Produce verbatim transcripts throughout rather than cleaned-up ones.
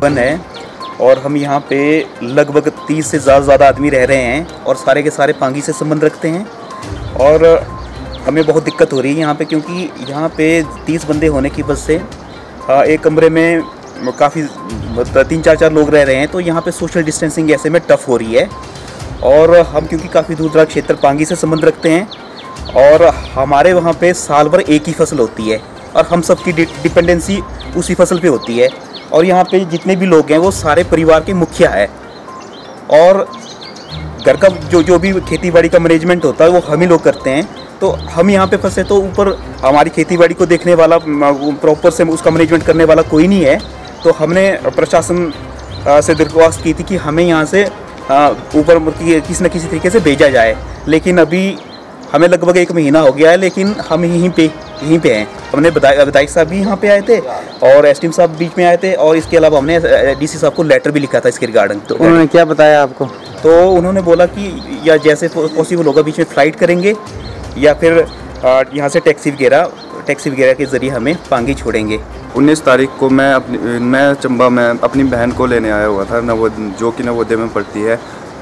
One है और हम यहाँ पे लगभग तीस से ज़्यादा ज़्यादा आदमी रह रहे हैं और सारे के सारे पांगी से संबंध रखते हैं। और हमें बहुत दिक्कत हो रही है यहाँ पे, क्योंकि यहाँ पे तीस बंदे होने की वजह से एक कमरे में काफ़ी तीन चार चार लोग रह रहे हैं, तो यहाँ पे सोशल डिस्टेंसिंग ऐसे में टफ़ हो रही है। और हम क्योंकि काफ़ी दूर दराज क्षेत्र पांगी से संबंध रखते हैं और हमारे वहाँ पे साल भर एक ही फसल होती है और हम सबकी डिपेंडेंसी उसी फसल पे होती है। और यहाँ पे जितने भी लोग हैं वो सारे परिवार के मुखिया है और घर का जो जो भी खेती बाड़ी का मैनेजमेंट होता है वो हम ही लोग करते हैं। तो हम यहाँ पे फंसे तो ऊपर हमारी खेती बाड़ी को देखने वाला प्रॉपर से उसका मैनेजमेंट करने वाला कोई नहीं है। तो हमने प्रशासन से दरख्वास्त की थी कि हमें यहाँ से ऊपर किसी न किसी तरीके से भेजा जाए, लेकिन अभी हमें लगभग एक महीना हो गया है, लेकिन हम यहीं पे यहीं पे हैं। हमने विधायक साहब भी यहाँ पे आए थे और एसडीएम साहब बीच में आए थे और इसके अलावा हमने डीसी साहब को लेटर भी लिखा था इसके रिगार्डिंग। तो उन्होंने क्या बताया आपको? तो उन्होंने बोला कि या जैसे पॉसिबल होगा बीच में फ़्लाइट करेंगे या फिर यहाँ से टैक्सी वगैरह टैक्सी वगैरह के ज़रिए हमें पांगी छोड़ेंगे। उन्नीस तारीख को मैं अपनी मैं चंबा में अपनी बहन को लेने आया हुआ था, नवो जो कि नवोदय में पढ़ती है।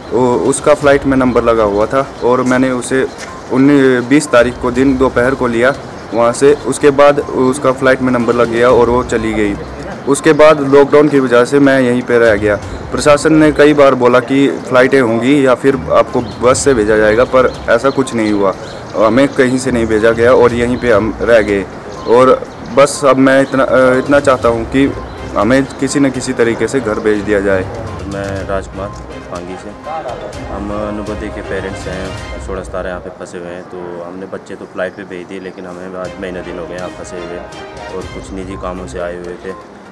उसका फ़्लाइट में नंबर लगा हुआ था और मैंने उसे उन्नीस बीस तारीख को दिन दोपहर को लिया वहाँ से। उसके बाद उसका फ़्लाइट में नंबर लग गया और वो चली गई। उसके बाद लॉकडाउन की वजह से मैं यहीं पे रह गया। प्रशासन ने कई बार बोला कि फ़्लाइटें होंगी या फिर आपको बस से भेजा जाएगा, पर ऐसा कुछ नहीं हुआ। हमें कहीं से नहीं भेजा गया और यहीं पे हम रह गए। और बस अब मैं इतना इतना चाहता हूँ कि हमें किसी न किसी तरीके से घर भेज दिया जाए। मैं राजकुमार पांगी से, हम नवोदय के पेरेंट्स हैं, सोलह सतारह यहाँ पे फंसे हुए हैं। तो हमने बच्चे तो फ्लाइट पे भेज दिए, लेकिन हमें आज महीने दिन हो गए यहाँ फंसे हुए और कुछ निजी कामों से आए हुए थे।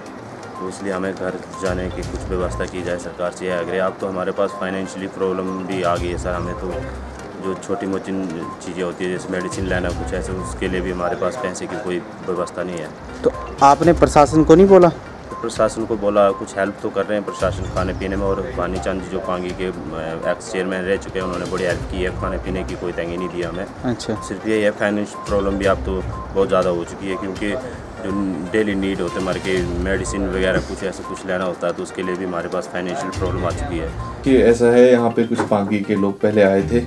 तो इसलिए हमें घर जाने की कुछ व्यवस्था की जाए सरकार से। अगर अब तो हमारे पास फाइनेंशियली प्रॉब्लम भी आ गई है सर। हमें तो जो छोटी मोटी चीज़ें होती है जैसे मेडिसिन लेना कुछ ऐसे, उसके लिए भी हमारे पास पैसे की कोई व्यवस्था नहीं है। तो आपने प्रशासन को नहीं बोला? तो प्रशासन को बोला, कुछ हेल्प तो कर रहे हैं प्रशासन खाने पीने में। और भानी चंद जो पांगी के एक्स चेयरमैन रह चुके हैं, उन्होंने बड़ी हेल्प की है। खाने पीने की कोई तंगी नहीं दिया हमें। अच्छा। सिर्फ ये है फाइनेंशियल प्रॉब्लम भी अब तो बहुत ज़्यादा हो चुकी है, क्योंकि जो डेली नीड होते हमारे के मेडिसिन वगैरह कुछ ऐसा कुछ लेना होता है, तो उसके लिए भी हमारे पास फाइनेंशियल प्रॉब्लम आ चुकी है। कि ऐसा है, यहाँ पे कुछ पांगी के लोग पहले आए थे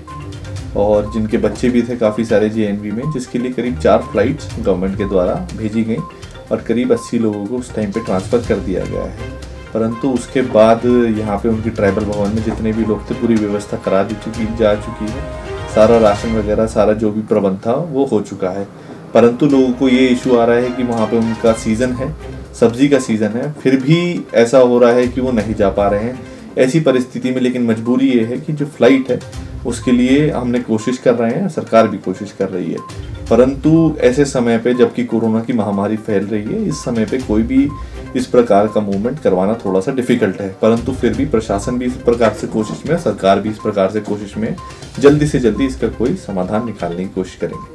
और जिनके बच्चे भी थे काफ़ी सारे जेएनवी में, जिसके लिए करीब चार फ्लाइट्स गवर्नमेंट के द्वारा भेजी गई और करीब अस्सी लोगों को उस टाइम पे ट्रांसफ़र कर दिया गया है। परंतु उसके बाद यहाँ पे उनकी ट्राइबल भवन में जितने भी लोग थे पूरी व्यवस्था करा दी चुकी जा चुकी है। सारा राशन वगैरह सारा जो भी प्रबंध था वो हो चुका है। परंतु लोगों को ये इशू आ रहा है कि वहाँ पे उनका सीज़न है, सब्जी का सीज़न है, फिर भी ऐसा हो रहा है कि वो नहीं जा पा रहे हैं। ऐसी परिस्थिति में लेकिन मजबूरी ये है कि जो फ़्लाइट है उसके लिए हमने कोशिश कर रहे हैं, सरकार भी कोशिश कर रही है। परंतु ऐसे समय पे जबकि कोरोना की महामारी फैल रही है, इस समय पे कोई भी इस प्रकार का मूवमेंट करवाना थोड़ा सा डिफ़िकल्ट है। परंतु फिर भी प्रशासन भी इस प्रकार से कोशिश में, सरकार भी इस प्रकार से कोशिश में, जल्दी से जल्दी इसका कोई समाधान निकालने की कोशिश करेंगे।